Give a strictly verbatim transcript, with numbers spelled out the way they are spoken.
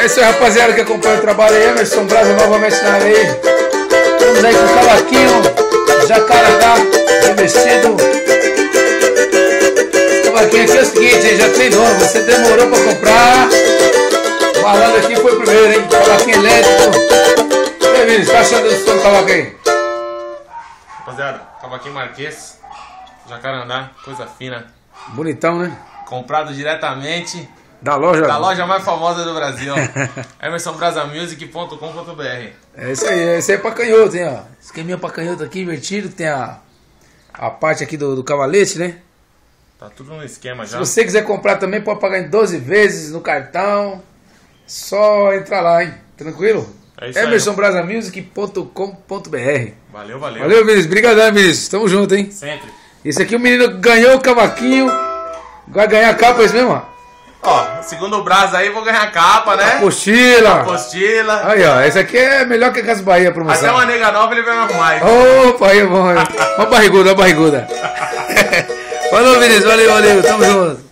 É isso aí, rapaziada, que acompanha o trabalho aí. Emerson Braza novamente na área aí. Estamos aí com o cavaquinho Jacarandá revestido. Esse cavaquinho aqui é o seguinte, hein, já tem dono. Você demorou pra comprar. O malandro aqui foi o primeiro, hein? Cavaquinho elétrico. E aí, Vinícius, tá achando do som do cavaco aí? Rapaziada, cavaquinho Marquês, Jacarandá, coisa fina. Bonitão, né? Comprado diretamente Da loja? da loja mais famosa do Brasil. emerson braza music ponto com ponto br. É isso aí, esse aí é pra canhoto, hein, ó. Esqueminha pra canhoto aqui, invertido, tem a, a parte aqui do, do cavalete, né? Tá tudo no esquema Se já. você quiser comprar também, pode pagar em doze vezes no cartão. Só entrar lá, hein? Tranquilo? É isso aí. emerson braza music ponto com ponto br. Valeu, valeu. Valeu, Vinícius. Obrigadão, Vinícius. Tamo junto, hein? Sempre. Esse aqui o menino ganhou o cavaquinho. Vai ganhar a capa, é isso mesmo, ó? Ó, segundo o Brasa aí, vou ganhar a capa, né? Apostila. Apostila. Aí, ó. Esse aqui é melhor que a Casa Bahia, a promoção. Até uma nega nova ele vai me arrumar. Opa, aí é bom. Ó a barriguda, ó a barriguda. Falou, Vinícius. Valeu, valeu. Tamo junto.